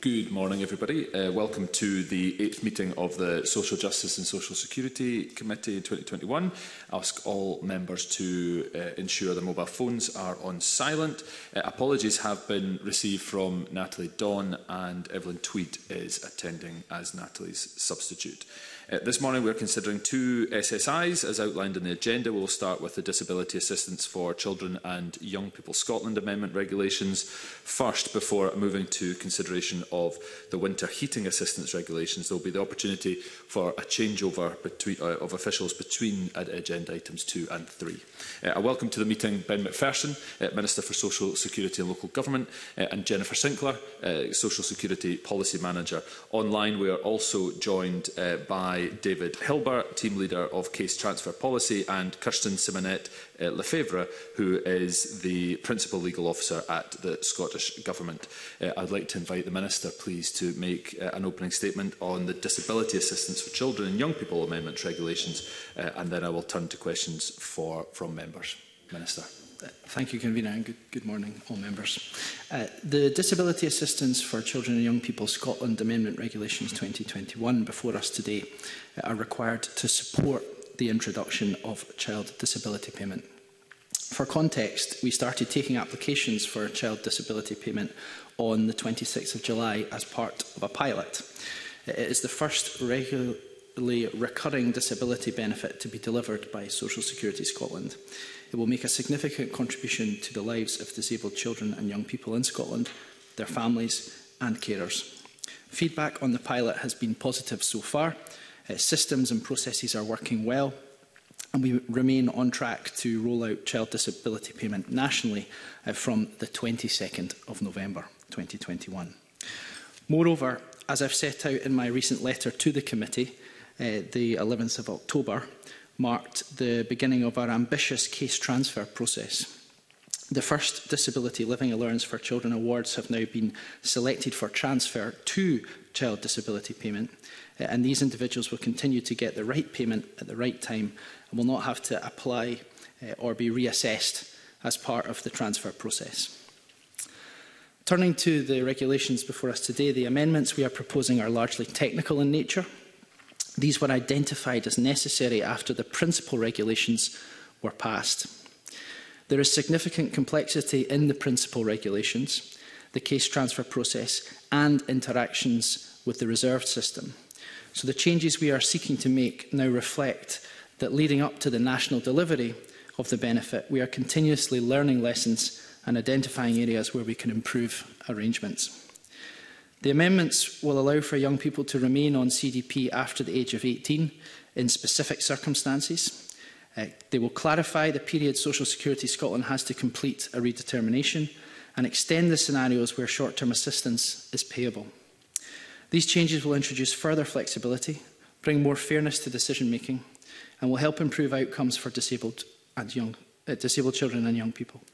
Good morning, everybody. Welcome to the 8th meeting of the Social Justice and Social Security Committee in 2021. I ask all members to ensure their mobile phones are on silent. Apologies have been received from Natalie Dawn, and Evelyn Tweed is attending as Natalie's substitute. This morning we are considering two SSIs as outlined in the agenda. We will start with the Disability Assistance for Children and Young People Scotland Amendment Regulations first, before moving to consideration of the Winter Heating Assistance Regulations. There will be the opportunity for a changeover of officials between agenda items 2 and 3. I welcome to the meeting Ben Macpherson, Minister for Social Security and Local Government, and Jennifer Sinclair, Social Security Policy Manager. Online we are also joined by David Hilbert, Team Leader of Case Transfer Policy, and Kirsten Simonette Lefevre, who is the Principal Legal Officer at the Scottish Government. I'd like to invite the Minister, please, to make an opening statement on the Disability Assistance for Children and Young People Amendment Regulations, and then I will turn to questions from members. Minister. Thank you, Convener, and good morning, all members. The Disability Assistance for Children and Young People Scotland Amendment Regulations 2021 before us today are required to support the introduction of child disability payment. For context, we started taking applications for child disability payment on the 26th of July as part of a pilot. It is the first regularly recurring disability benefit to be delivered by Social Security Scotland. It will make a significant contribution to the lives of disabled children and young people in Scotland, their families and carers. Feedback on the pilot has been positive so far. Systems and processes are working well, and we remain on track to roll out child disability payment nationally from the 22nd of November 2021. Moreover, as I've set out in my recent letter to the committee, the 11th of October, marked the beginning of our ambitious case transfer process. The first Disability Living Allowance for Children awards have now been selected for transfer to child disability payment, and these individuals will continue to get the right payment at the right time and will not have to apply or be reassessed as part of the transfer process. Turning to the regulations before us today, the amendments we are proposing are largely technical in nature. These were identified as necessary after the principal regulations were passed. There is significant complexity in the principal regulations, the case transfer process and interactions with the reserved system. So the changes we are seeking to make now reflect that leading up to the national delivery of the benefit, we are continuously learning lessons and identifying areas where we can improve arrangements. The amendments will allow for young people to remain on CDP after the age of 18 in specific circumstances. They will clarify the period Social Security Scotland has to complete a redetermination and extend the scenarios where short-term assistance is payable. These changes will introduce further flexibility, bring more fairness to decision-making, and will help improve outcomes for disabled children and young people.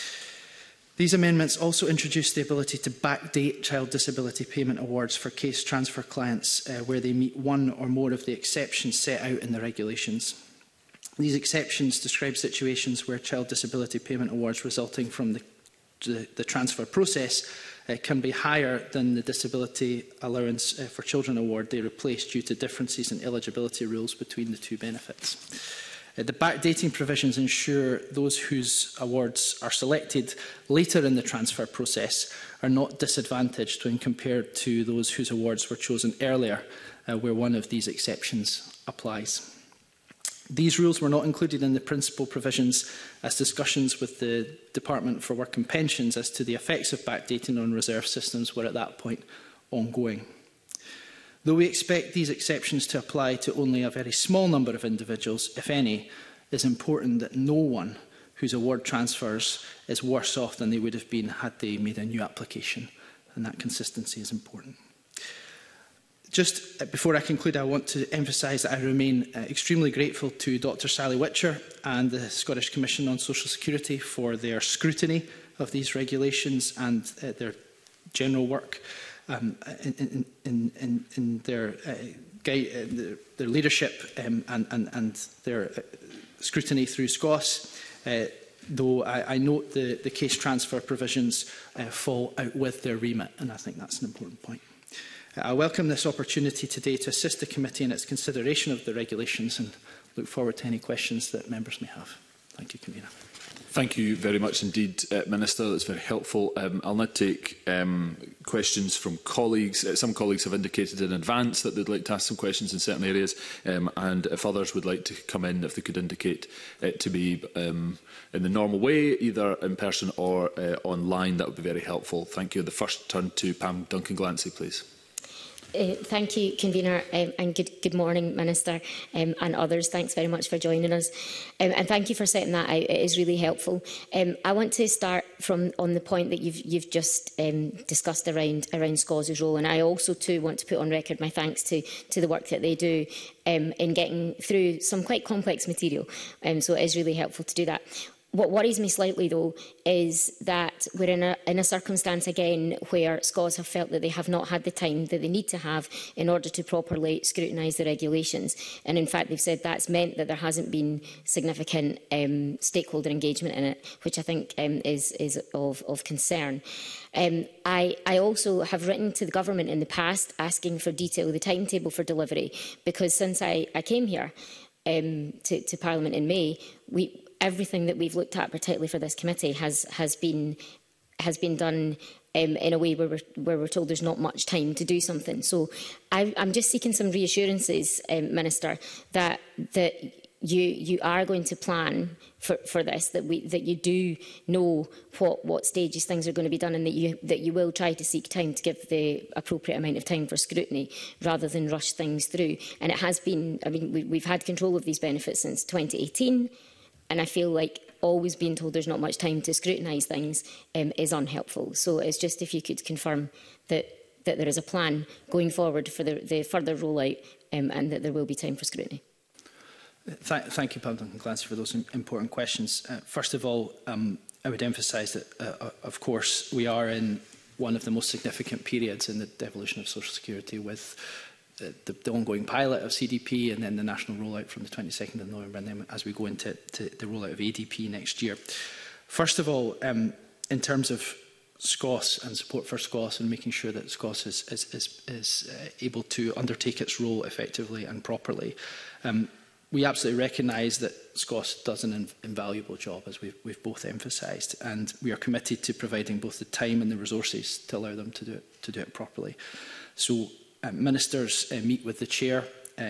These amendments also introduce the ability to backdate child disability payment awards for case transfer clients where they meet one or more of the exceptions set out in the regulations. These exceptions describe situations where child disability payment awards resulting from the transfer process can be higher than the Disability Allowance for Children award they replace due to differences in eligibility rules between the two benefits. The backdating provisions ensure those whose awards are selected later in the transfer process are not disadvantaged when compared to those whose awards were chosen earlier, where one of these exceptions applies. These rules were not included in the principal provisions, as discussions with the Department for Work and Pensions as to the effects of backdating on reserve systems were at that point ongoing. Though we expect these exceptions to apply to only a very small number of individuals, if any, it is important that no one whose award transfers is worse off than they would have been had they made a new application, and that consistency is important. Just before I conclude, I want to emphasise that I remain extremely grateful to Dr Sally Witcher and the Scottish Commission on Social Security for their scrutiny of these regulations and their general work. In their leadership and their scrutiny through SCOS. though I note the case transfer provisions fall out with their remit, and I think that's an important point. I welcome this opportunity today to assist the committee in its consideration of the regulations and look forward to any questions that members may have. Thank you, Convener. Thank you very much indeed, Minister. That's very helpful. I'll now take questions from colleagues. Some colleagues have indicated in advance that they'd like to ask some questions in certain areas, and if others would like to come in, if they could indicate it to be in the normal way, either in person or online, that would be very helpful. Thank you. The first turn to Pam Duncan-Glancy, please. Thank you, Convener, and good morning, Minister, and others. Thanks very much for joining us, and thank you for setting that out. It is really helpful. I want to start on the point that you've just discussed around SCOS's role, and I also too want to put on record my thanks to the work that they do in getting through some quite complex material. So it is really helpful to do that. What worries me slightly, though, is that we're in a circumstance again where SCOS have felt that they have not had the time that they need to have in order to properly scrutinise the regulations. And in fact, they've said that's meant that there hasn't been significant stakeholder engagement in it, which I think is of concern. I also have written to the government in the past asking for detail of the timetable for delivery, because since I came here to Parliament in May, everything that we've looked at, particularly for this committee, has been done in a way where we're told there's not much time to do something. So I'm just seeking some reassurances, Minister, that you are going to plan for this, that you do know what stages things are going to be done, and that you will try to seek time to give the appropriate amount of time for scrutiny rather than rush things through. And it has been, I mean, we've had control of these benefits since 2018. And I feel like always being told there's not much time to scrutinise things is unhelpful. So it's just if you could confirm that there is a plan going forward for the further rollout and that there will be time for scrutiny. Thank you, Pam Duncan-Glancy, for those important questions. First of all, I would emphasise that, of course, we are in one of the most significant periods in the devolution of social security, with the ongoing pilot of CDP and then the national rollout from the 22nd of November, and then as we go into the rollout of ADP next year. First of all, in terms of SCOS and support for SCOS and making sure that SCOS is able to undertake its role effectively and properly, we absolutely recognise that SCOS does an invaluable job, as we've both emphasised, and we are committed to providing both the time and the resources to allow them to do it properly. So ministers meet with the chair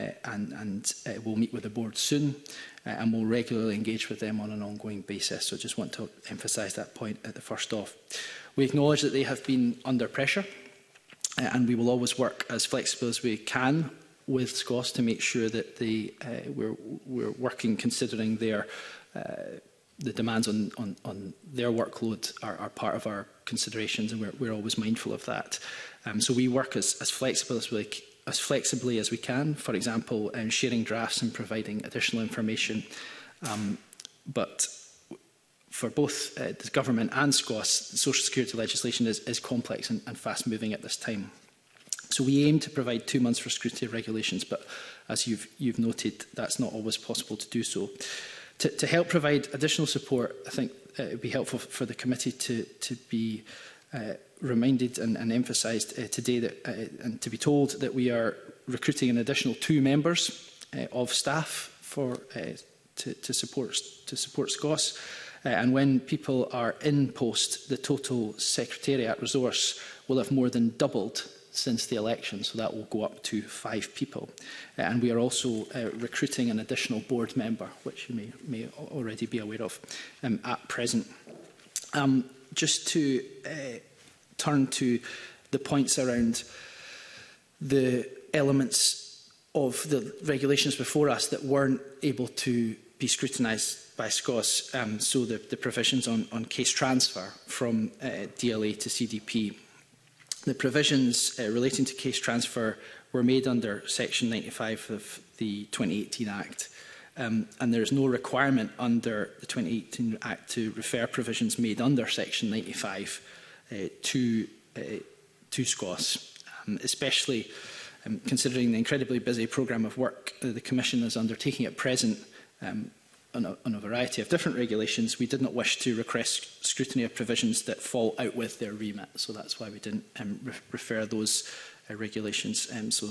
and will meet with the board soon, and will regularly engage with them on an ongoing basis. So I just want to emphasise that point at the first off. We acknowledge that they have been under pressure, and we will always work as flexible as we can with SCOS to make sure that we're working considering the demands on their workload are part of our considerations, and we're always mindful of that. So we work as flexibly as we can, for example, sharing drafts and providing additional information. But for both the government and SCOS, social security legislation is complex and fast-moving at this time. So we aim to provide 2 months for scrutiny of regulations, but as you've noted, that's not always possible to do so. To help provide additional support, I think it would be helpful for the committee to be reminded and emphasised today that, and to be told that we are recruiting an additional 2 members of staff to support SCOS. And when people are in post, the total secretariat resource will have more than doubled since the election, so that will go up to 5 people. And we are also recruiting an additional board member, which you may already be aware of at present. Just to turn to the points around the elements of the regulations before us that weren't able to be scrutinised by SCOS, so the provisions on case transfer from DLA to CDP. The provisions relating to case transfer were made under Section 95 of the 2018 Act, and there is no requirement under the 2018 Act to refer provisions made under Section 95 to SCOS, especially considering the incredibly busy programme of work the Commission is undertaking at present. on a variety of different regulations, we did not wish to request scrutiny of provisions that fall out with their remit. So that's why we didn't refer those regulations.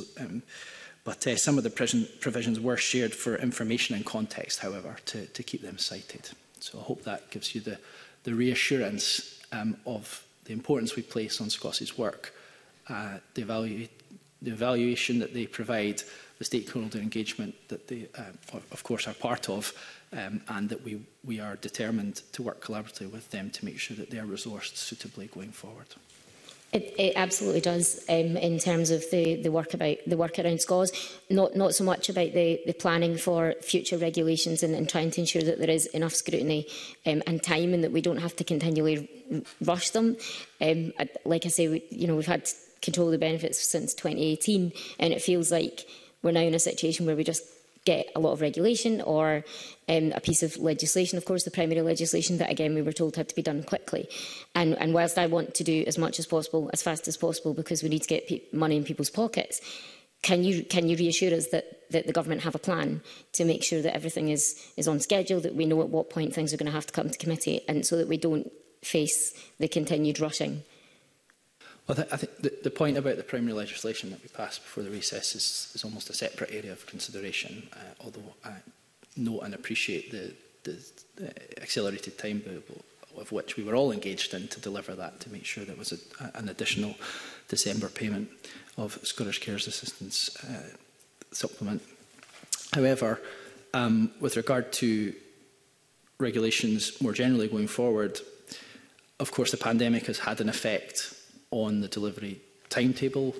But some of the provisions were shared for information and context, however, to keep them cited. So I hope that gives you the reassurance of the importance we place on SCOS's work, the evaluation that they provide, the stakeholder engagement that they, of course, are part of, and that we are determined to work collaboratively with them to make sure that they are resourced suitably going forward. It absolutely does, in terms of the work around SCOS, not so much about the planning for future regulations and trying to ensure that there is enough scrutiny and time, and that we don't have to continually rush them. Like I say, we've had control of the benefits since 2018, and it feels like we're now in a situation where we just get a lot of regulation or a piece of legislation, of course, the primary legislation that, again, we were told had to be done quickly. And whilst I want to do as much as possible, as fast as possible, because we need to get money in people's pockets, can you reassure us that the government have a plan to make sure that everything is on schedule, that we know at what point things are going to have to come to committee, and so that we don't face the continued rushing? Well, I think the point about the primary legislation that we passed before the recess is almost a separate area of consideration, although I note and appreciate the accelerated timetable of which we were all engaged in to deliver that, to make sure there was an additional December payment of Scottish Cares Assistance supplement. However, with regard to regulations more generally going forward, of course the pandemic has had an effect on the delivery timetable,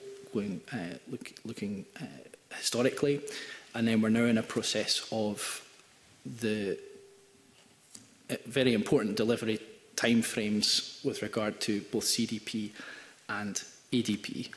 looking historically, and then we're now in a process of the very important delivery timeframes with regard to both CDP and ADP.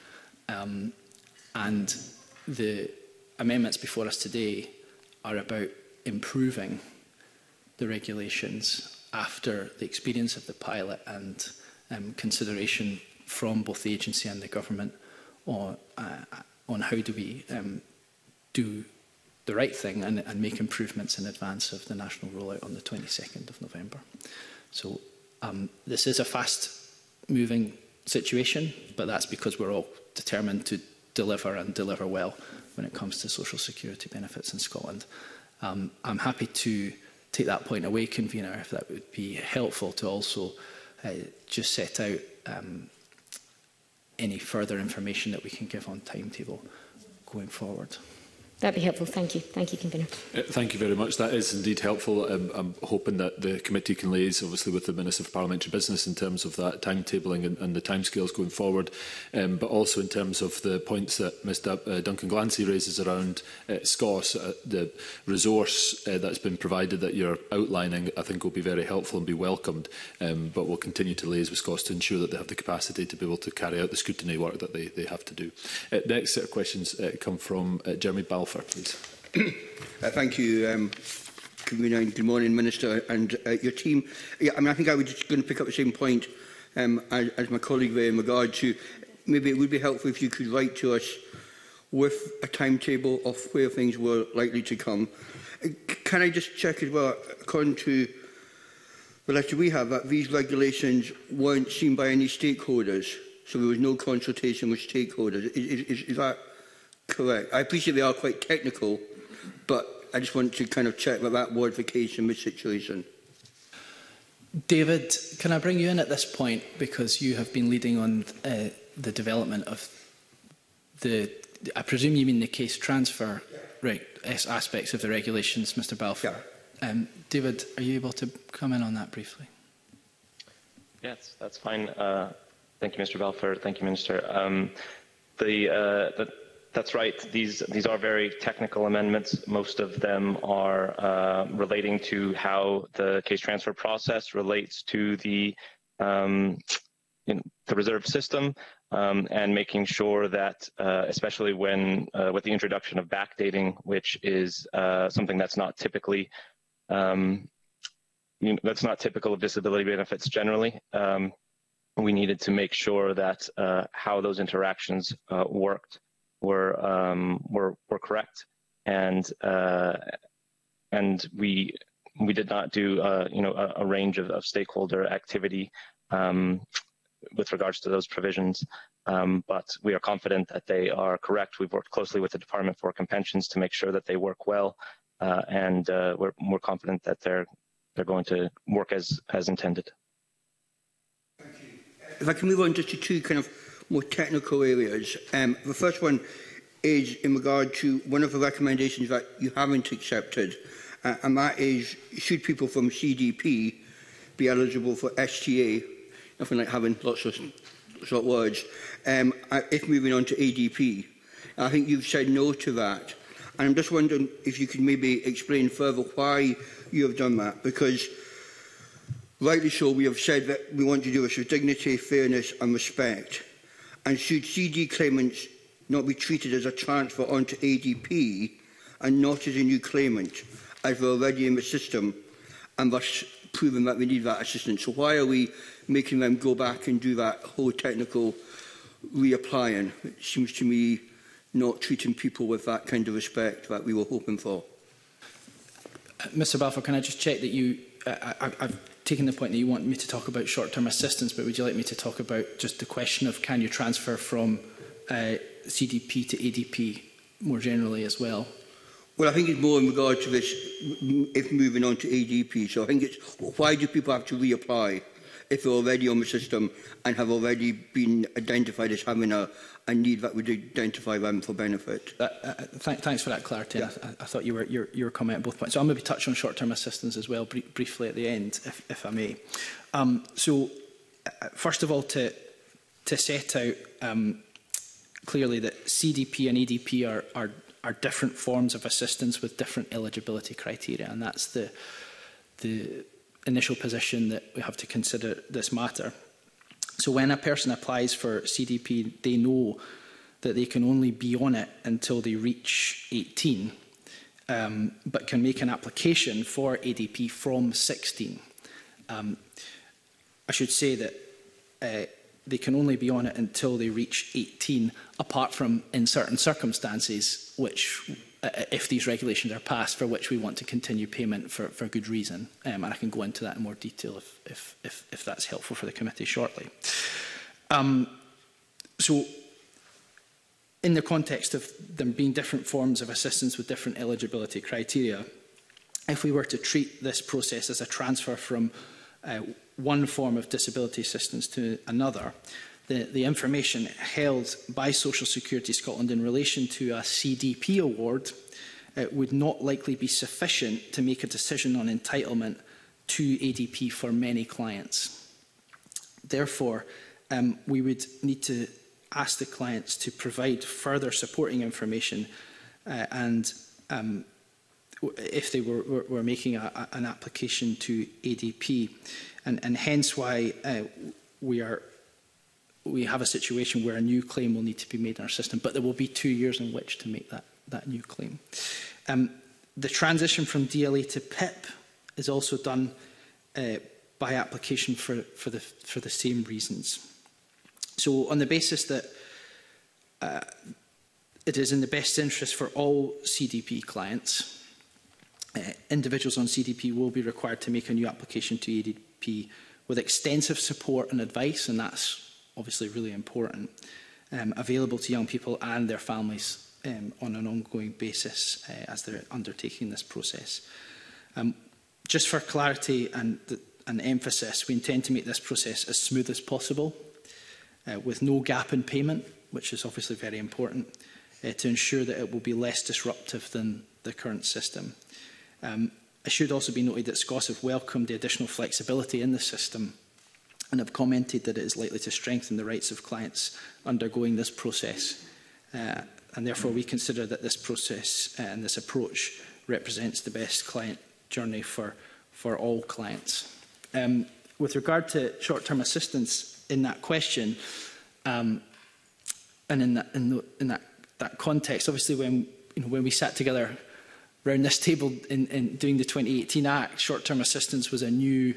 And the amendments before us today are about improving the regulations after the experience of the pilot and consideration from both the agency and the government on how do we do the right thing and make improvements in advance of the national rollout on the 22nd of November. So this is a fast-moving situation, but that's because we're all determined to deliver and deliver well when it comes to social security benefits in Scotland. I'm happy to take that point away, Convener, if that would be helpful to also just set out any further information that we can give on timetable going forward. That'd be helpful. Thank you. Thank you, Convener. Thank you very much. That is indeed helpful. I'm hoping that the committee can liaise, obviously, with the Minister for Parliamentary Business in terms of that timetabling and the timescales going forward, but also in terms of the points that Mr Duncan Glancy raises around SCOS. The resource that's been provided that you're outlining, I think, will be very helpful and be welcomed, but we'll continue to liaise with SCOS to ensure that they have the capacity to be able to carry out the scrutiny work that they have to do. Next set of questions come from Jeremy Balfour. Please. Thank you, Convener, and good morning, Minister, and your team. I think I was just going to pick up the same point as my colleague there in regard to maybe it would be helpful if you could write to us with a timetable of where things were likely to come. Can I just check as well, according to the letter we have, that these regulations weren't seen by any stakeholders, so there was no consultation with stakeholders. Is that correct? I appreciate they are quite technical, but I just want to kind of check that was the case in this situation. David, can I bring you in at this point, because you have been leading on the development of the, I presume you mean the case transfer aspects of the regulations, Mr Balfour. Yeah. David, are you able to come in on that briefly? Yes, that's fine. Thank you, Mr Balfour. Thank you, Minister. That's right. These are very technical amendments. Most of them are relating to how the case transfer process relates to the reserve system, and making sure that, especially when with the introduction of backdating, which is something that's not typically that's not typical of disability benefits generally. We needed to make sure that how those interactions worked were correct, and we we did not do a range of stakeholder activity with regards to those provisions, but we are confident that they are correct. We've worked closely with the Department for Work and Pensions to make sure that they work well, and we're confident that they're going to work as intended. Thank you. If I can move on just to two kind of more technical areas. The first one is in regard to one of the recommendations that you haven't accepted, and that is, should people from CDP be eligible for STA? Nothing like having lots of short words. If moving on to ADP, I think you've said no to that. And I'm just wondering if you could maybe explain further why you have done that, because rightly so, we have said that we want to do this with dignity, fairness and respect. And should CD claimants not be treated as a transfer onto ADP and not as a new claimant, as they're already in the system, and thus proving that we need that assistance? So why are we making them go back and do that whole technical reapplying? It seems to me not treating people with that kind of respect that we were hoping for. Mr Balfour, can I just check that you... I've taken the point that you want me to talk about short-term assistance, but would you like me to talk about just the question of can you transfer from CDP to ADP more generally as well? Well, I think it's more in regard to this, if moving on to ADP. So I think it's, why do people have to reapply if they're already on the system and have already been identified as having a need that would identify them for benefit? Thanks for that clarity. Yeah. I thought you were commenting at both points. So I'll maybe touch on short-term assistance as well briefly at the end, if I may. First of all, to set out clearly that CDP and ADP are different forms of assistance with different eligibility criteria, and that's the initial position that we have to consider this matter. So when a person applies for CDP, they know that they can only be on it until they reach 18, but can make an application for ADP from 16. I should say that they can only be on it until they reach 18, apart from in certain circumstances, which, if these regulations are passed, for which we want to continue payment for good reason. And I can go into that in more detail if that's helpful for the committee shortly. So, in the context of them being different forms of assistance with different eligibility criteria, if we were to treat this process as a transfer from one form of disability assistance to another, the information held by Social Security Scotland in relation to a CDP award would not likely be sufficient to make a decision on entitlement to ADP for many clients. Therefore, we would need to ask the clients to provide further supporting information and if they were making an application to ADP, and hence why we have a situation where a new claim will need to be made in our system, but there will be 2 years in which to make that new claim. The transition from DLA to PIP is also done by application for the same reasons. So on the basis that it is in the best interest for all CDP clients, individuals on CDP will be required to make a new application to ADP with extensive support and advice, and that's obviously really important, available to young people and their families on an ongoing basis as they're undertaking this process. Just for clarity and emphasis, we intend to make this process as smooth as possible, with no gap in payment, which is obviously very important, to ensure that it will be less disruptive than the current system. It should also be noted that SCOS have welcomed the additional flexibility in the system and have commented that it is likely to strengthen the rights of clients undergoing this process. And therefore, we consider that this process and this approach represents the best client journey for all clients. With regard to short-term assistance in that question, and in that context, obviously when we sat together around this table in doing the 2018 Act, short-term assistance was a new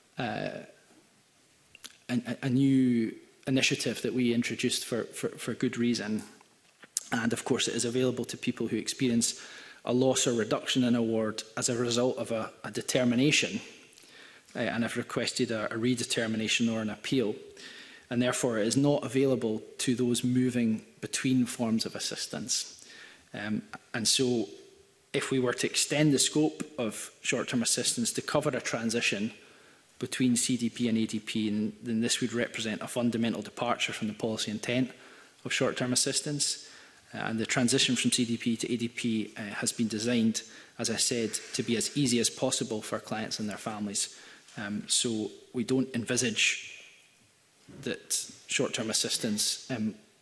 initiative that we introduced for good reason. And of course, it is available to people who experience a loss or reduction in award as a result of a determination and have requested a redetermination or an appeal, and therefore it is not available to those moving between forms of assistance. And so if we were to extend the scope of short-term assistance to cover a transition between CDP and ADP, then this would represent a fundamental departure from the policy intent of short-term assistance. And the transition from CDP to ADP has been designed, as I said, to be as easy as possible for clients and their families. So we don't envisage that short-term assistance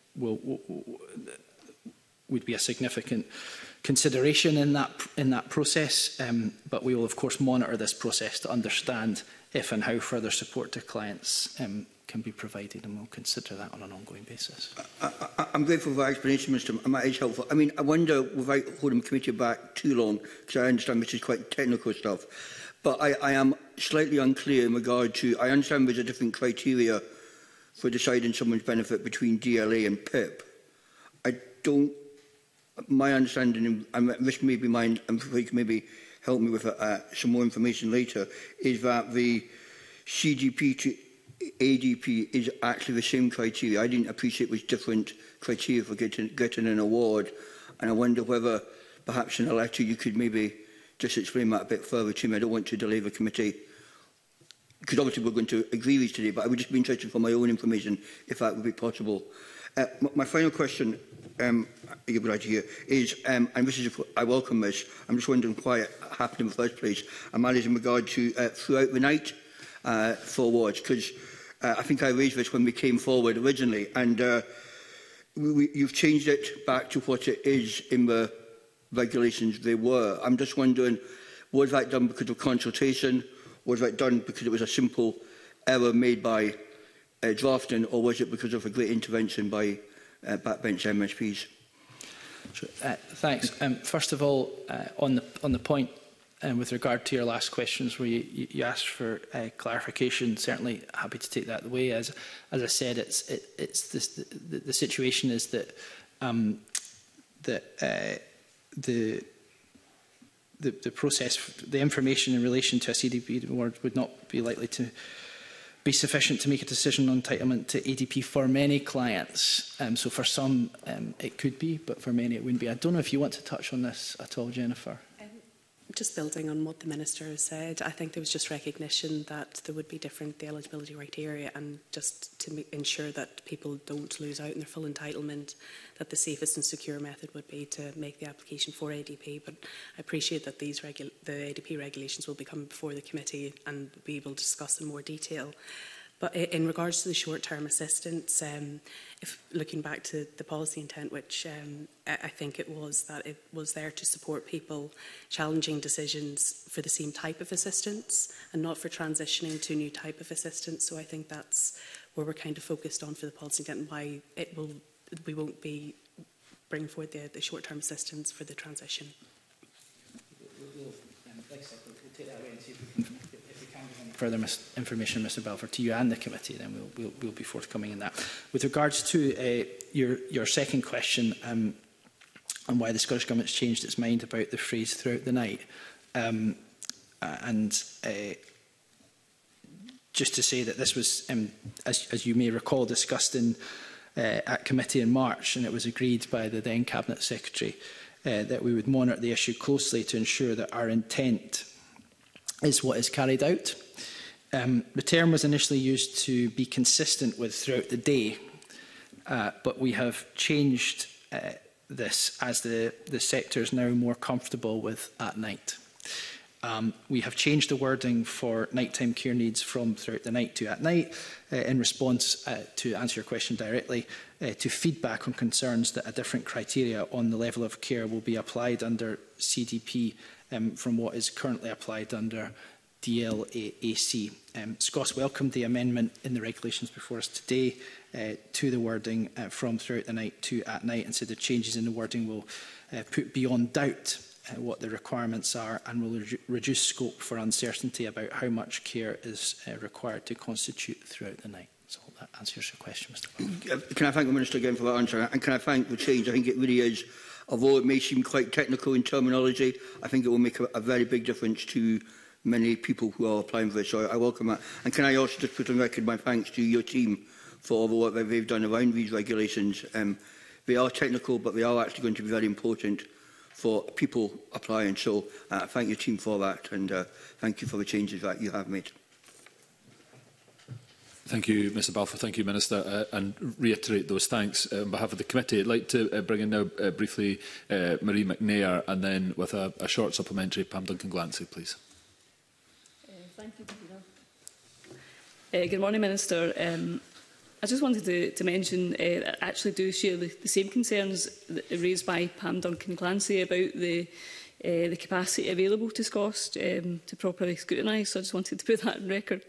would be a significant consideration in that process, but we will of course monitor this process to understand if and how further support to clients can be provided, and we'll consider that on an ongoing basis. I'm grateful for that explanation, Mr. That is helpful. I mean, I wonder, without holding the committee back too long, because I understand this is quite technical stuff, but I am slightly unclear in regard to, I understand there's a different criteria for deciding someone's benefit between DLA and PIP. My understanding, and this may be mine, and if you can maybe help me with some more information later, is that the CDP to ADP is actually the same criteria. I didn't appreciate it was different criteria for getting an award, and I wonder whether perhaps in a letter you could maybe just explain that a bit further to me. I don't want to delay the committee, because obviously we're going to agree with today, but I would just be interested for my own information if that would be possible. My final question, you'll be right here, is, and this is, I welcome this, I'm just wondering why it happened in the first place, and that is in regard to throughout the night for awards, because I think I raised this when we came forward originally, and you've changed it back to what it is in the regulations they were. I'm just wondering, was that done because of consultation? Was that done because it was a simple error made by drafting, or was it because of a great intervention by backbench MSPs? Sure. Thanks. First of all, on the point with regard to your last questions where you asked for clarification, certainly happy to take that away. As I said, the situation is that the process, the information in relation to a CDP award would not be likely to be sufficient to make a decision on entitlement to ADP for many clients. So for some it could be, but for many it wouldn't be. I don't know if you want to touch on this at all, Jennifer. Just building on what the Minister has said, I think there was just recognition that there would be different the eligibility criteria, and just to ensure that people don't lose out on their full entitlement, that the safest and secure method would be to make the application for ADP. But I appreciate that the ADP regulations will be coming before the committee and be able to discuss in more detail. But in regards to the short-term assistance, if looking back to the policy intent, which I think it was that it was there to support people challenging decisions for the same type of assistance and not for transitioning to a new type of assistance. So I think that's where we're kind of focused on for the policy intent, and why we won't be bringing forward the short-term assistance for the transition. We'll take that away and see if we can further information, Mr Belford, to you and the committee, then we'll be forthcoming in that. With regards to your second question on why the Scottish Government's changed its mind about the phrase throughout the night, just to say that this was, as you may recall, discussed at committee in March, and it was agreed by the then Cabinet Secretary that we would monitor the issue closely to ensure that our intent is what is carried out. The term was initially used to be consistent with throughout the day, but we have changed this as the sector is now more comfortable with at night. We have changed the wording for nighttime care needs from throughout the night to at night in response, to answer your question directly, to feedback on concerns that a different criteria on the level of care will be applied under CDP from what is currently applied under DLAC. SCOS welcomed the amendment in the regulations before us today to the wording from throughout the night to at night, and said the changes in the wording will put beyond doubt what the requirements are and will reduce scope for uncertainty about how much care is required to constitute throughout the night. So that answers your question, Mr. Balfour. Can I thank the Minister again for that answer? And can I thank the change? I think it really is, although it may seem quite technical in terminology, I think it will make a very big difference to many people who are applying for this. So I welcome that. And can I also just put on record my thanks to your team for all the work that they've done around these regulations. They are technical, but they are actually going to be very important for people applying. So thank your team for that, and thank you for the changes that you have made. Thank you, Mr Balfour. Thank you, Minister, and reiterate those thanks on behalf of the committee. I'd like to bring in now briefly Marie McNair, and then with a short supplementary, Pam Duncan-Glancy, please. Thank you, Peter. Good morning, Minister. I just wanted to mention, I actually do share the same concerns raised by Pam Duncan-Glancy about the capacity available to SCOST to properly scrutinise. So I just wanted to put that on record.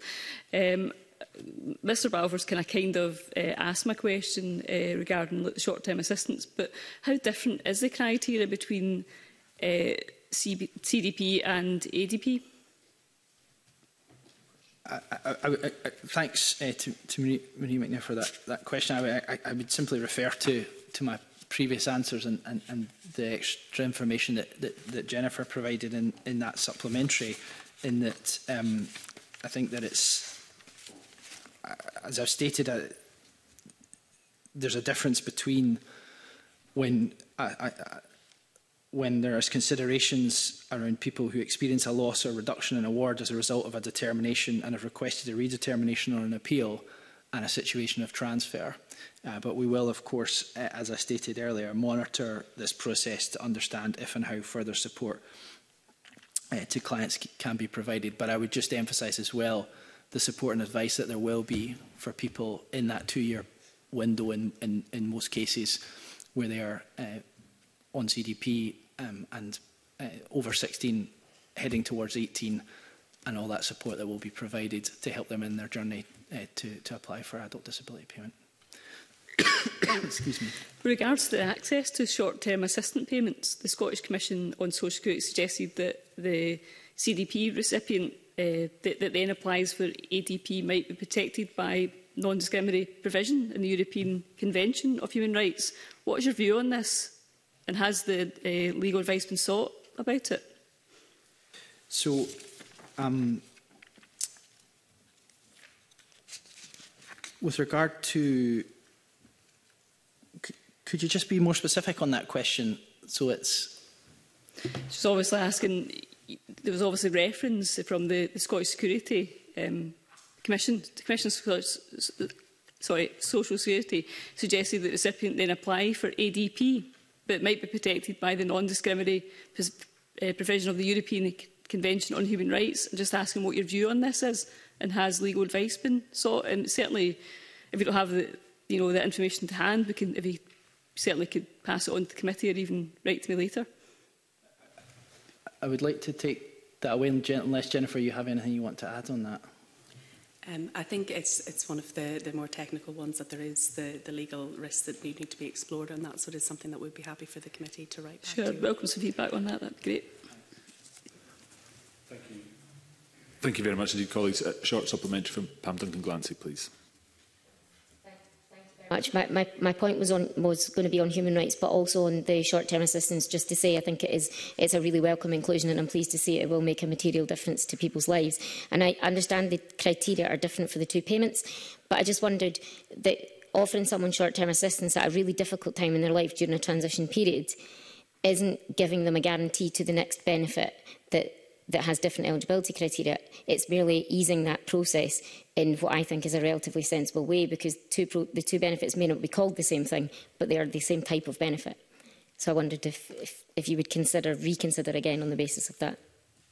Mr Balfour's kind of asked my question regarding the short-term assistance, but how different is the criteria between CDP and ADP? Thanks to Marie McNair for that question. I would simply refer to my previous answers and the extra information that Jennifer provided in that supplementary, in that I think that it's, as I've stated, there's a difference between when there is considerations around people who experience a loss or reduction in award as a result of a determination and have requested a redetermination or an appeal, and a situation of transfer. But we will, of course, as I stated earlier, monitor this process to understand if and how further support to clients can be provided. But I would just emphasise as well the support and advice that there will be for people in that 2-year window in most cases where they are on CDP and over 16 heading towards 18, and all that support that will be provided to help them in their journey to apply for adult disability payment. Excuse me. With regards to the access to short-term assistance payments, the Scottish Commission on Social Security suggested that the CDP recipient that then applies for ADP might be protected by non-discriminatory provision in the European Convention of Human Rights. What is your view on this, and has the legal advice been sought about it? So, with regard to, could you just be more specific on that question? So it's just obviously asking. There was obviously reference from the Scottish Security Commission. The Commission Social Security suggested that the recipient then apply for ADP, but might be protected by the non-discriminatory provision of the European Convention on Human Rights. I'm just asking what your view on this is, and has legal advice been sought? And certainly, if you don't have the information to hand, if you certainly could pass it on to the committee, or even write to me later. I would like to take that away, unless, Jennifer, you have anything you want to add on that. I think it's one of the more technical ones, that there is the legal risks that need to be explored on that. So it is something that we'd be happy for the committee to write back to. Sure, welcome some feedback on that. That'd be great. Thank you. Thank you very much indeed, colleagues. A short supplementary from Pam Duncan-Glancy, please. My point was going to be on human rights, but also on the short-term assistance. Just to say, I think it's a really welcome inclusion, and I'm pleased to see it will make a material difference to people's lives. And I understand the criteria are different for the two payments, but I just wondered that offering someone short-term assistance at a really difficult time in their life during a transition period isn't giving them a guarantee to the next benefit that has different eligibility criteria. It's merely easing that process in what I think is a relatively sensible way, because the two benefits may not be called the same thing, but they are the same type of benefit. So I wondered if you would reconsider again on the basis of that.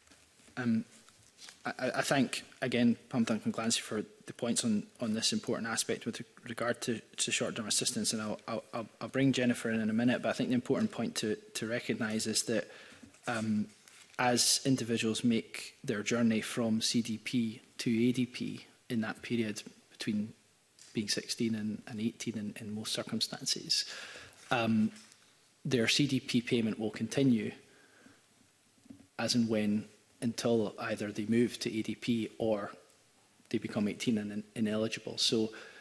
I thank, again, Pam Duncan-Glancy for the points on this important aspect with regard to short-term assistance, and I'll bring Jennifer in a minute, but I think the important point to recognise is that as individuals make their journey from CDP to ADP in that period between being 16 and 18 in most circumstances, their CDP payment will continue as and when until either they move to ADP or they become 18 and ineligible. So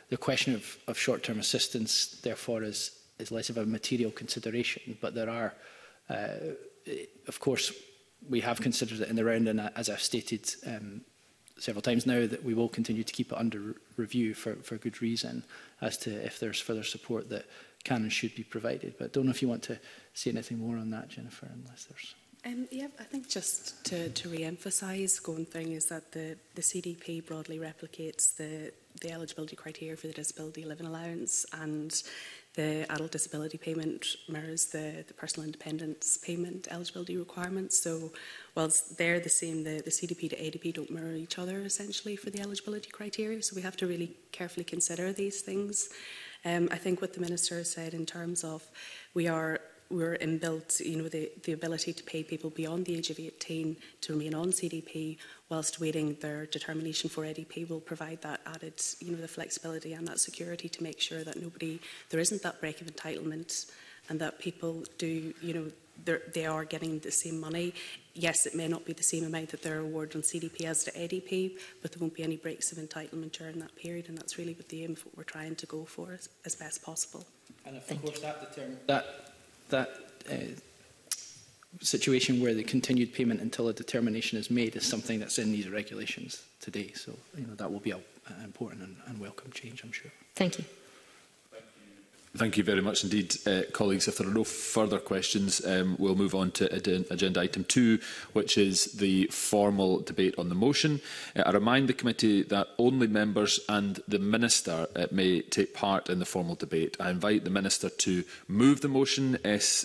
the question of short-term assistance, therefore, is less of a material consideration. But there are, of course, we have considered it in the round, and as I've stated several times now, that we will continue to keep it under review for good reason as to if there's further support that can and should be provided. But I don't know if you want to say anything more on that, Jennifer, unless there's... Yeah, I think just to re-emphasise, one thing is that the CDP broadly replicates the eligibility criteria for the disability living allowance, and the adult disability payment mirrors the personal independence payment eligibility requirements. So whilst they're the same, the CDP to ADP don't mirror each other essentially for the eligibility criteria. So we have to really carefully consider these things. I think what the Minister has said in terms of we're inbuilt, the ability to pay people beyond the age of 18 to remain on CDP whilst waiting their determination for ADP will provide that added, the flexibility and that security to make sure that there isn't that break of entitlement, and that people do, they are getting the same money. Yes, it may not be the same amount that they're awarded on CDP as to ADP, but there won't be any breaks of entitlement during that period, and that's really what the aim of what we're trying to go for as best possible. And of course, that situation where the continued payment until a determination is made is something that's in these regulations today. So that will be an important and welcome change, I'm sure. Thank you. Thank you very much indeed, colleagues. If there are no further questions, we'll move on to agenda item 2, which is the formal debate on the motion. I remind the committee that only members and the Minister may take part in the formal debate. I invite the Minister to move the motion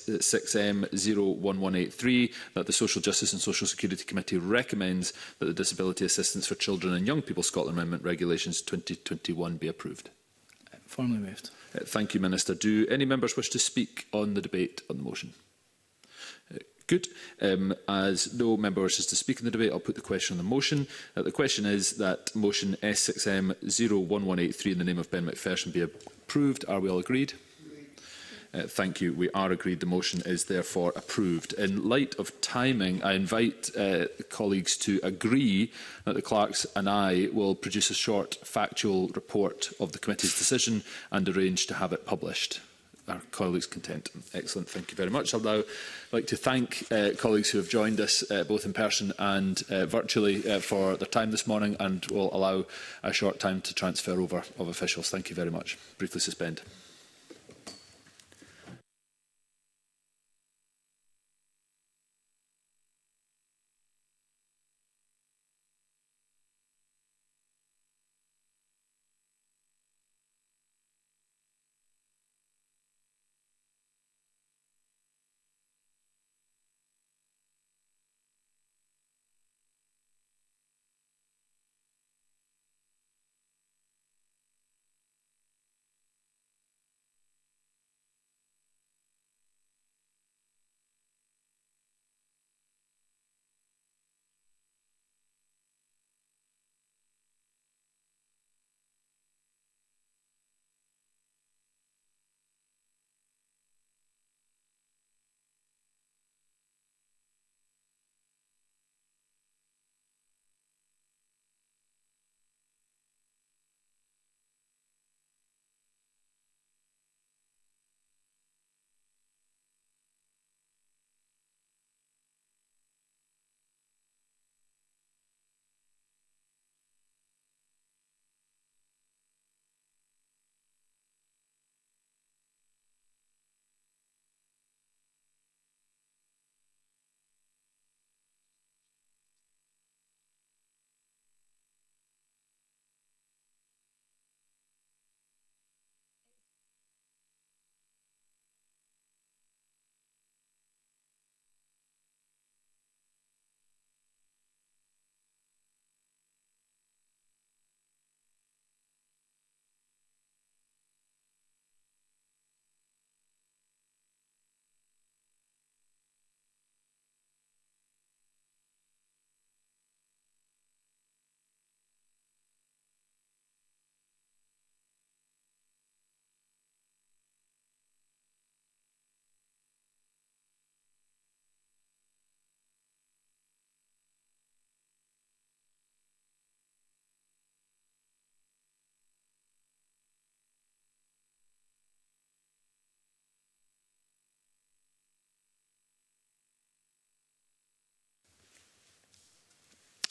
S6M01183 that the Social Justice and Social Security Committee recommends that the Disability Assistance for Children and Young People Scotland Amendment Regulations 2021 be approved. Formally moved. Thank you, Minister. Do any members wish to speak on the debate on the motion? Good. As no member wishes to speak in the debate, I'll put the question on the motion. The question is that motion S6M01183 in the name of Ben McPherson be approved. Are we all agreed? Thank you. We are agreed. The motion is therefore approved. In light of timing, I invite colleagues to agree that the clerks and I will produce a short factual report of the committee's decision and arrange to have it published. Are colleagues content? Excellent. Thank you very much. I'll now like to thank colleagues who have joined us both in person and virtually for their time this morning, and will allow a short time to transfer over of officials. Thank you very much. Briefly suspend.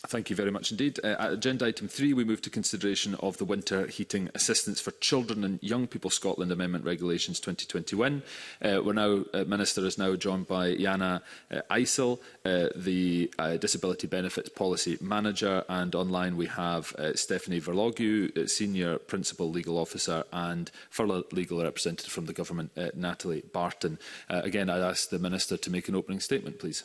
Thank you very much indeed. At agenda item 3, we move to consideration of the Winter Heating Assistance for Children and Young People Scotland Amendment Regulations 2021. Minister is now joined by Jana Eisel, the Disability Benefits Policy Manager, and online we have Stephanie Verlogu, Senior Principal Legal Officer, and further legal representative from the Government, Natalie Barton. Again, I ask the Minister to make an opening statement, please.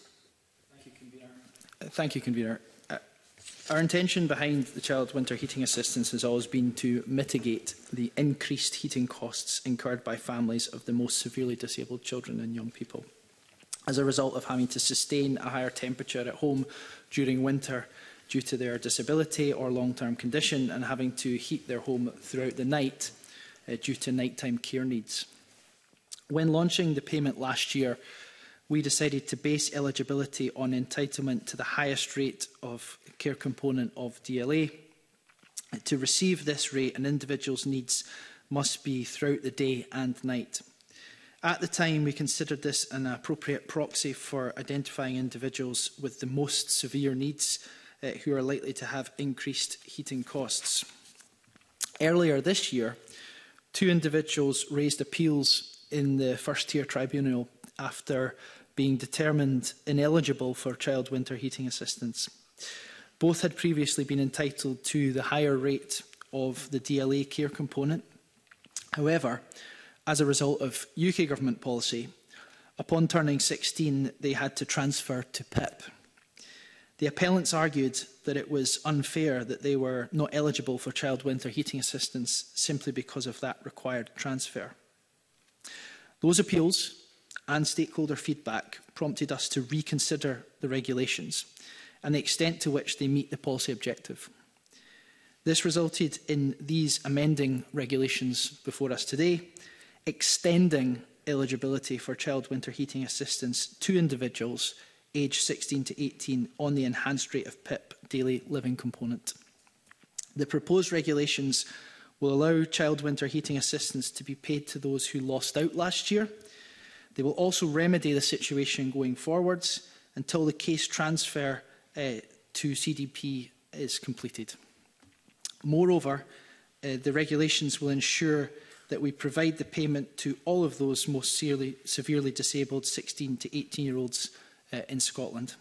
Thank you, Convener. Our intention behind the Child Winter Heating Assistance has always been to mitigate the increased heating costs incurred by families of the most severely disabled children and young people, as a result of having to sustain a higher temperature at home during winter due to their disability or long-term condition, and having to heat their home throughout the night due to nighttime care needs. When launching the payment last year, we decided to base eligibility on entitlement to the highest rate of care component of DLA. To receive this rate, an individual's needs must be throughout the day and night. At the time, we considered this an appropriate proxy for identifying individuals with the most severe needs who are likely to have increased heating costs. Earlier this year, 2 individuals raised appeals in the First Tier Tribunal after being determined ineligible for child winter heating assistance. Both had previously been entitled to the higher rate of the DLA care component. However, as a result of UK Government policy, upon turning 16, they had to transfer to PIP. The appellants argued that it was unfair that they were not eligible for child winter heating assistance simply because of that required transfer. Those appeals and stakeholder feedback prompted us to reconsider the regulations and the extent to which they meet the policy objective. This resulted in these amending regulations before us today, extending eligibility for child winter heating assistance to individuals aged 16 to 18 on the enhanced rate of PIP daily living component. The proposed regulations will allow child winter heating assistance to be paid to those who lost out last year. They will also remedy the situation going forwards until the case transfer to CDP is completed. Moreover, the regulations will ensure that we provide the payment to all of those most severely disabled 16 to 18-year-olds in Scotland.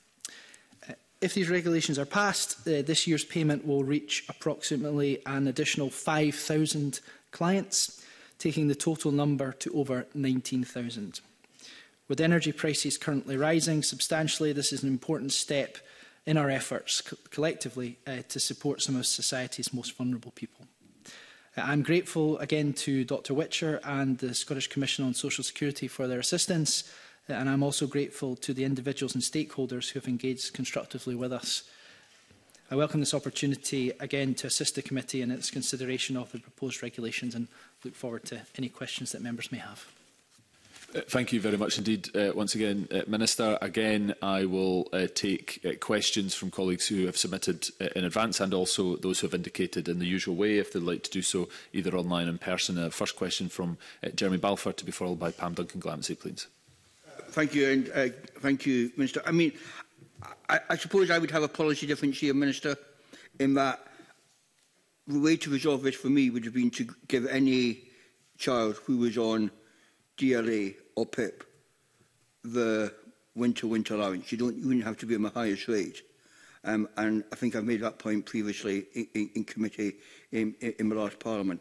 If these regulations are passed, this year's payment will reach approximately an additional 5,000 clients, taking the total number to over 19,000. With energy prices currently rising substantially, this is an important step in our efforts collectively to support some of society's most vulnerable people. I'm grateful again to Dr Witcher and the Scottish Commission on Social Security for their assistance, and I'm also grateful to the individuals and stakeholders who have engaged constructively with us. I welcome this opportunity again to assist the committee in its consideration of the proposed regulations and look forward to any questions that members may have. Thank you very much indeed. Once again, Minister, again, I will take questions from colleagues who have submitted in advance and also those who have indicated in the usual way, if they'd like to do so, either online or in person. First question from Jeremy Balfour, to be followed by Pam Duncan-Glamsey, please. Thank you, and thank you, Minister. I mean, I suppose I would have a policy difference here, Minister, in that the way to resolve this for me would have been to give any child who was on DLA or PIP the winter allowance. You wouldn't have to be on the highest rate. And I think I've made that point previously in committee in the last Parliament.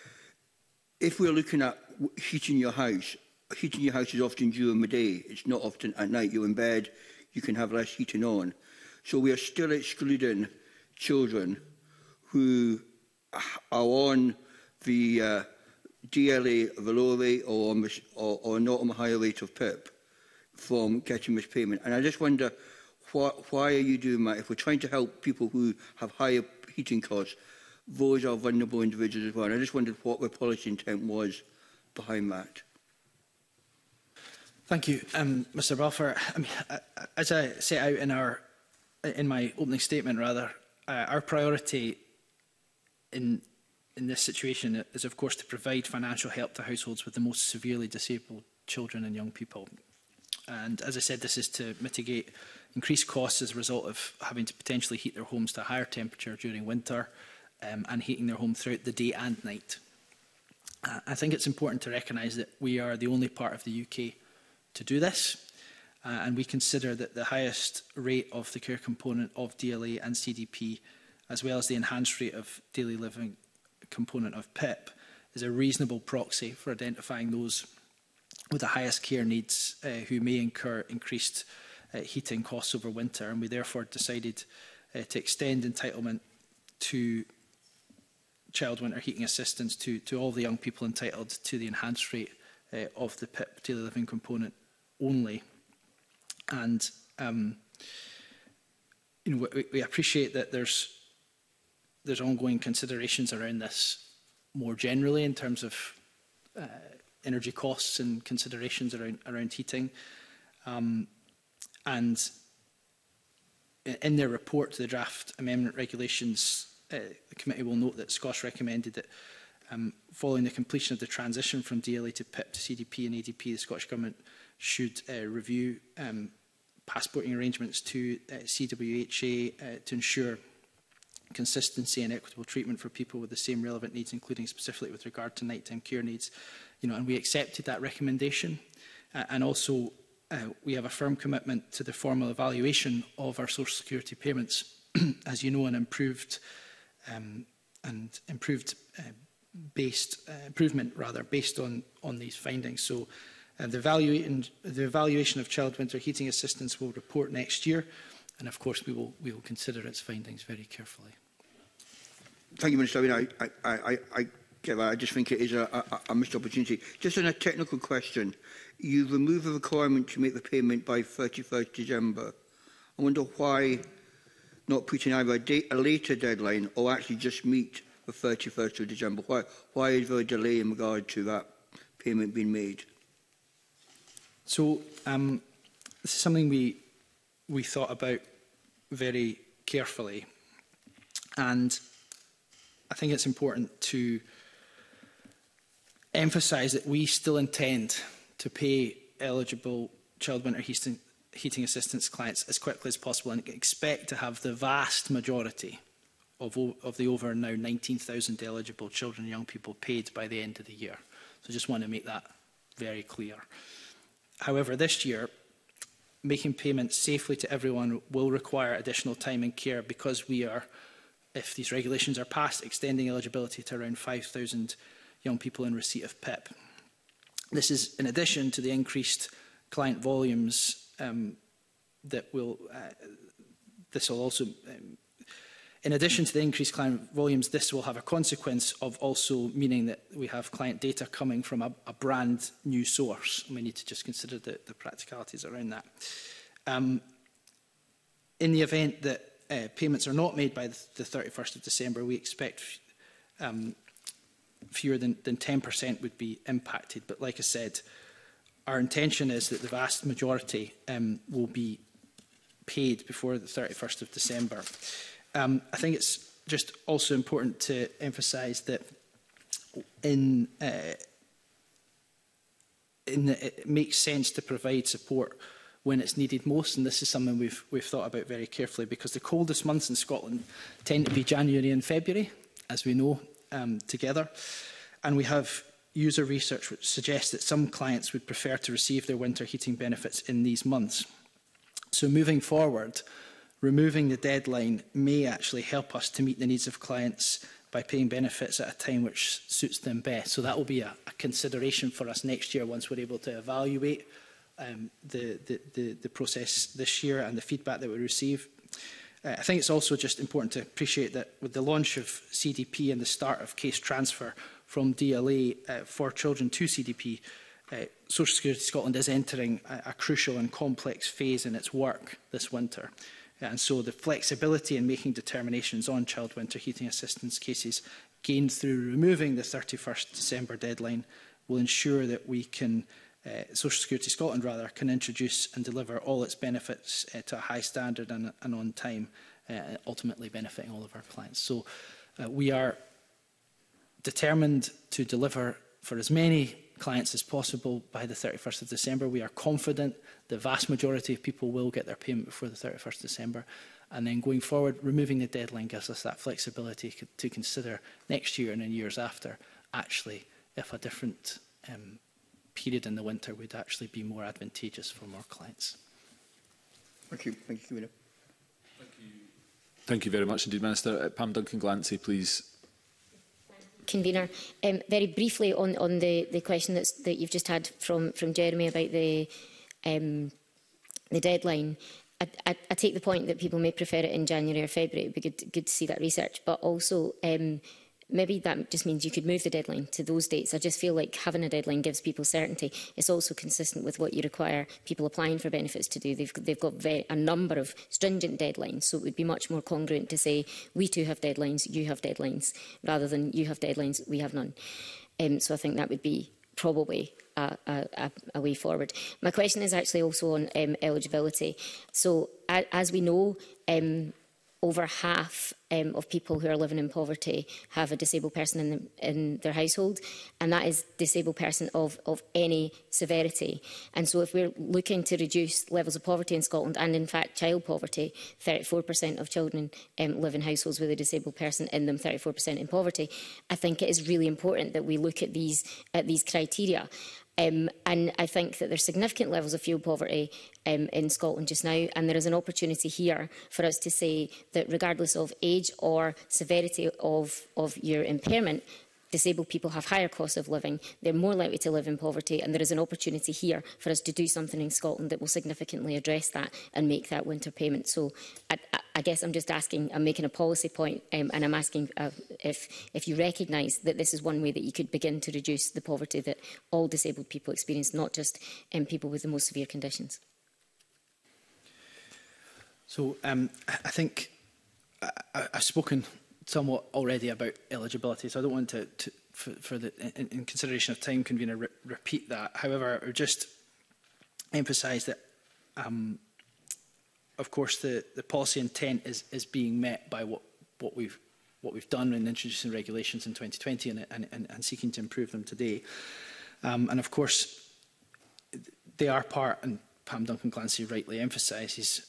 If we're looking at heating your house is often during the day. It's not often at night. You're in bed, you can have less heating on. So we are still excluding children who are on the DLA, the lower rate, or not on the higher rate of PIP from getting this payment. And I just wonder, why are you doing that? If we're trying to help people who have higher heating costs, those are vulnerable individuals as well. And I just wondered what the policy intent was behind that. Thank you, Mr Balfour. I mean, as I set out in my opening statement, our priority in this situation is, of course, to provide financial help to households with the most severely disabled children and young people. And as I said, this is to mitigate increased costs as a result of having to potentially heat their homes to a higher temperature during winter and heating their home throughout the day and night. I think it's important to recognise that we are the only part of the UK to do this, and we consider that the highest rate of the care component of DLA and CDP, as well as the enhanced rate of daily living component of PIP, is a reasonable proxy for identifying those with the highest care needs who may incur increased heating costs over winter, and we therefore decided to extend entitlement to child winter heating assistance to all the young people entitled to the enhanced rate of the PIP daily living component only. And we appreciate that there's ongoing considerations around this more generally in terms of energy costs and considerations around heating. And in their report to the draft amendment regulations, the committee will note that SCOSS recommended that following the completion of the transition from DLA to PIP to CDP and ADP, the Scottish Government should review passporting arrangements to CWHA to ensure consistency and equitable treatment for people with the same relevant needs, including specifically with regard to nighttime care needs. And we accepted that recommendation. And also, we have a firm commitment to the formal evaluation of our social security payments, as you know, an improvement based on these findings. So, the evaluation of child winter heating assistance will report next year, and of course we will consider its findings very carefully. Thank you, Minister. I get that. I just think it is a missed opportunity. Just on a technical question, you remove the requirement to make the payment by 31st December. I wonder why not put in either a later deadline or actually just meet the 31st of December. Why is there a delay in regard to that payment being made? So this is something we thought about very carefully, and I think it's important to emphasise that we still intend to pay eligible child winter heating assistance clients as quickly as possible, and expect to have the vast majority of the over now 19,000 eligible children and young people paid by the end of the year. So I just want to make that very clear. However, this year, making payments safely to everyone will require additional time and care, because we are, if these regulations are passed, extending eligibility to around 5,000 young people in receipt of PIP. This is in addition to the increased client volumes in addition to the increased client volumes, this will have a consequence of also meaning that we have client data coming from a brand new source. We need to just consider the practicalities around that. In the event that payments are not made by the 31st of December, we expect fewer than 10% would be impacted. But like I said, our intention is that the vast majority will be paid before the 31st of December. I think it's just also important to emphasise that it makes sense to provide support when it's needed most, and this is something we've thought about very carefully, because the coldest months in Scotland tend to be January and February, as we know together, and we have user research which suggests that some clients would prefer to receive their winter heating benefits in these months. So moving forward, removing the deadline may actually help us to meet the needs of clients by paying benefits at a time which suits them best. So that will be a consideration for us next year once we're able to evaluate the process this year and the feedback that we receive. I think it's also just important to appreciate that with the launch of CDP and the start of case transfer from DLA for children to CDP, Social Security Scotland is entering a crucial and complex phase in its work this winter. And so the flexibility in making determinations on child winter heating assistance cases gained through removing the 31st December deadline will ensure that we can, Social Security Scotland can introduce and deliver all its benefits to a high standard and on time, ultimately benefiting all of our clients. So we are determined to deliver for as many clients as possible by the 31st of December. We are confident the vast majority of people will get their payment before the 31st of December. And then going forward, removing the deadline gives us that flexibility to consider next year and in years after, actually, if a different period in the winter would actually be more advantageous for more clients. Thank you. Thank you, Convener. Thank you very much indeed, Minister. Pam Duncan-Glancy, please. Convener, very briefly on the question that you've just had from Jeremy about the deadline. I take the point that people may prefer it in January or February. It would be good to see that research, but also maybe that just means you could move the deadline to those dates. I just feel like having a deadline gives people certainty. It's also consistent with what you require people applying for benefits to do. They've got a number of stringent deadlines, so it would be much more congruent to say we too have deadlines, you have deadlines, rather than you have deadlines, we have none. So I think that would be probably a way forward. My question is actually also on eligibility. So as we know, over half of people who are living in poverty have a disabled person in their household, and that is disabled person of any severity. And so if we're looking to reduce levels of poverty in Scotland, and in fact child poverty, 34% of children live in households with a disabled person in them, 34% in poverty, I think it is really important that we look at these criteria. And I think that there's significant levels of fuel poverty in Scotland just now, and there is an opportunity here for us to say that regardless of age or severity of your impairment, disabled people have higher costs of living, they're more likely to live in poverty, and there is an opportunity here for us to do something in Scotland that will significantly address that and make that winter payment. So I guess I'm just asking, I'm making a policy point, and I'm asking if you recognise that this is one way that you could begin to reduce the poverty that all disabled people experience, not just people with the most severe conditions. So I think I've spoken somewhat already about eligibility, so I don't want to in consideration of time, Convener, repeat that. However, I would just emphasise that, of course, the policy intent is being met by what we've done in introducing regulations in 2020 and seeking to improve them today. And of course, they are part, and Pam Duncan-Glancy rightly emphasises,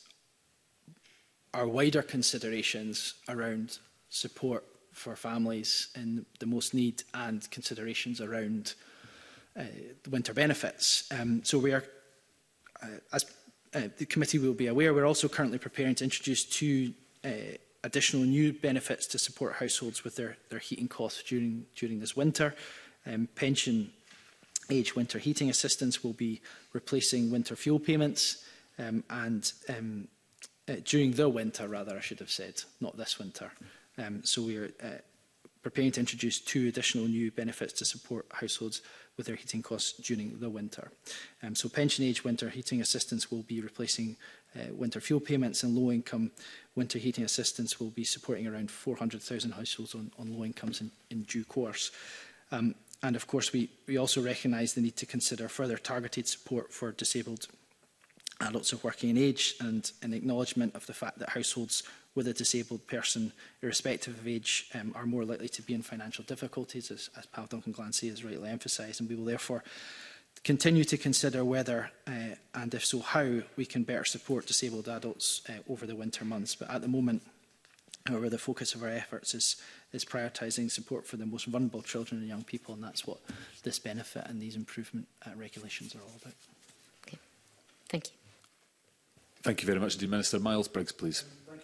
our wider considerations around support for families in the most need and considerations around the winter benefits. So we are, as the committee will be aware, we're also currently preparing to introduce two additional new benefits to support households with their heating costs during this winter. Pension age winter heating assistance will be replacing winter fuel payments, and during the winter, rather, I should have said, not this winter. So we are preparing to introduce two additional new benefits to support households with their heating costs during the winter. So pension age winter heating assistance will be replacing winter fuel payments, and low income winter heating assistance will be supporting around 400,000 households on low incomes in due course. And of course, we also recognise the need to consider further targeted support for disabled adults of working age, and in acknowledgement of the fact that households with a disabled person, irrespective of age, are more likely to be in financial difficulties, as Pam Duncan-Glancy has rightly emphasised, and we will therefore continue to consider whether, and if so how, we can better support disabled adults over the winter months. But at the moment, however, the focus of our efforts is prioritising support for the most vulnerable children and young people, and that's what this benefit and these improvement regulations are all about. Okay. Thank you. Thank you very much indeed, Minister. Miles Briggs, please.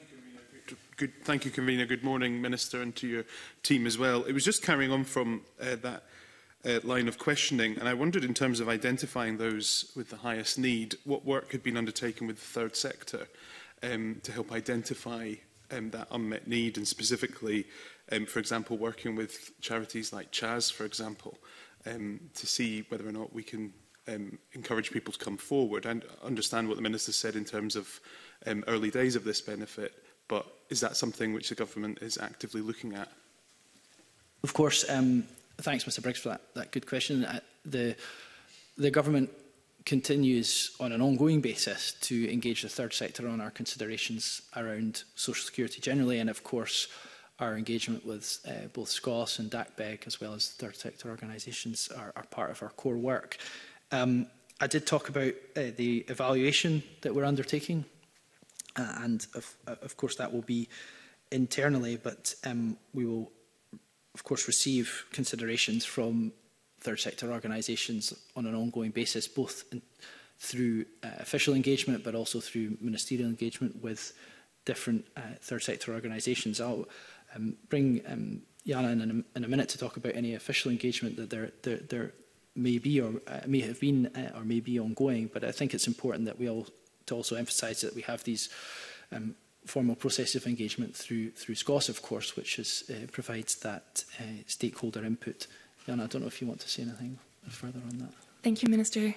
Thank you, Convener. Good morning, Minister, and to your team as well. It was just carrying on from that line of questioning, and I wondered, in terms of identifying those with the highest need, what work had been undertaken with the third sector to help identify that unmet need, and specifically, for example, working with charities like CHAS, for example, to see whether or not we can encourage people to come forward. And understand what the Minister said in terms of early days of this benefit, but is that something which the government is actively looking at? Of course, thanks, Mr Briggs, for that good question. The government continues on an ongoing basis to engage the third sector on our considerations around social security generally, and of course our engagement with both SCOS and DACBEG, as well as third sector organisations, are part of our core work. I did talk about the evaluation that we're undertaking, and of course that will be internally, but we will of course receive considerations from third sector organisations on an ongoing basis, both through official engagement but also through ministerial engagement with different third sector organisations. I'll bring Jana in a minute to talk about any official engagement that there may be or may have been or may be ongoing, but I think it's important that we all to also emphasise that we have these formal process of engagement through SCOS, of course, which provides that stakeholder input. Jana, I don't know if you want to say anything further on that. Thank you, Minister.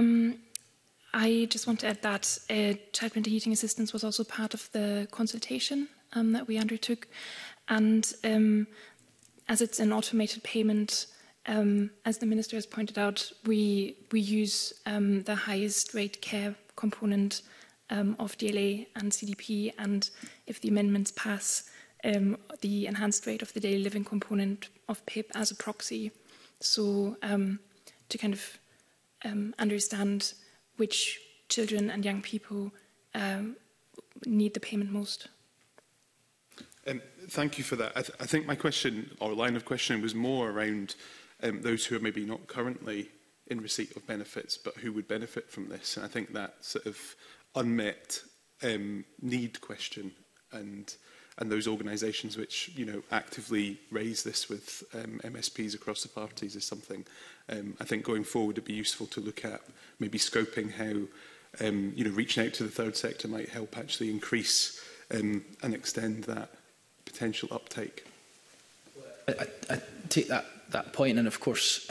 I just want to add that childminder heating assistance was also part of the consultation that we undertook, and as it's an automated payment, as the Minister has pointed out, we use the highest rate care component of DLA and CDP, and if the amendments pass, the enhanced rate of the daily living component of PIP as a proxy. So to kind of understand which children and young people need the payment most. Thank you for that. I think my question or line of questioning was more around those who are maybe not currently in receipt of benefits but who would benefit from this. And I think that sort of unmet need question and those organisations which actively raise this with MSPs across the parties is something I think going forward it'd be useful to look at, maybe scoping how reaching out to the third sector might help actually increase and extend that potential uptake. I take that point, and of course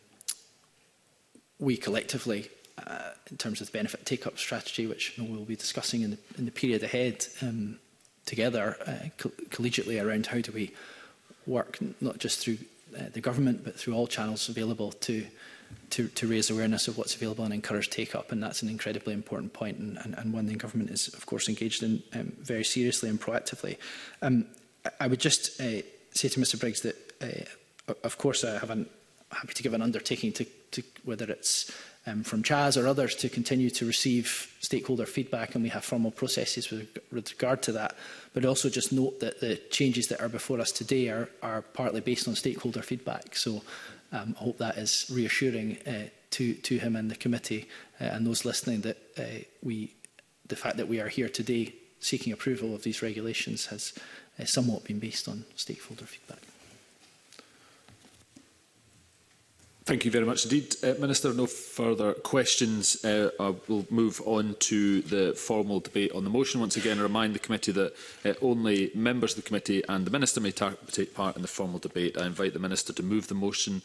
we collectively, in terms of the benefit take-up strategy, which we'll be discussing in the period ahead, together collegiately around how do we work not just through the government but through all channels available to raise awareness of what's available and encourage take-up, and that's an incredibly important point, and one the government is of course engaged in very seriously and proactively. I would just say to Mr Briggs that of course I'm happy to give an undertaking to whether it's from Chaz or others to continue to receive stakeholder feedback, and we have formal processes with regard to that. But also just note that the changes that are before us today are partly based on stakeholder feedback. So I hope that is reassuring to him and the committee and those listening that the fact that we are here today seeking approval of these regulations has somewhat been based on stakeholder feedback. Thank you very much indeed. Minister, no further questions. We'll move on to the formal debate on the motion. Once again, I remind the committee that only members of the committee and the Minister may take part in the formal debate. I invite the Minister to move the motion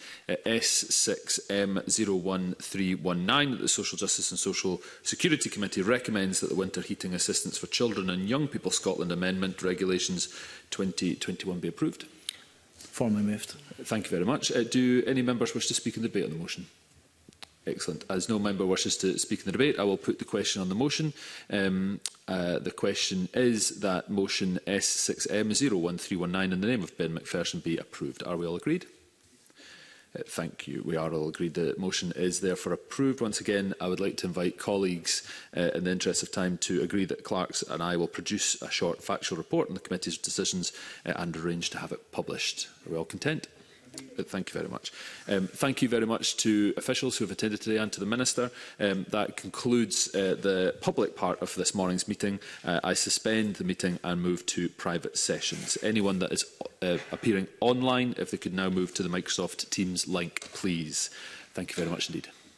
S6M01319 that the Social Justice and Social Security Committee recommends that the Winter Heating Assistance for Children and Young People Scotland Amendment Regulations 2021 be approved. Formally moved. Thank you very much. Do any members wish to speak in the debate on the motion? Excellent. As no member wishes to speak in the debate, I will put the question on the motion. The question is that motion S6M01319 in the name of Ben Macpherson be approved. Are we all agreed? Thank you. We are all agreed. The motion is therefore approved. Once again, I would like to invite colleagues, in the interest of time, to agree that Clerks and I will produce a short factual report on the committee's decisions and arrange to have it published. Are we all content? Thank you very much. Thank you very much to officials who have attended today and to the Minister. That concludes the public part of this morning's meeting. I suspend the meeting and move to private sessions. Anyone that is appearing online, if they could now move to the Microsoft Teams link, please. Thank you very much indeed.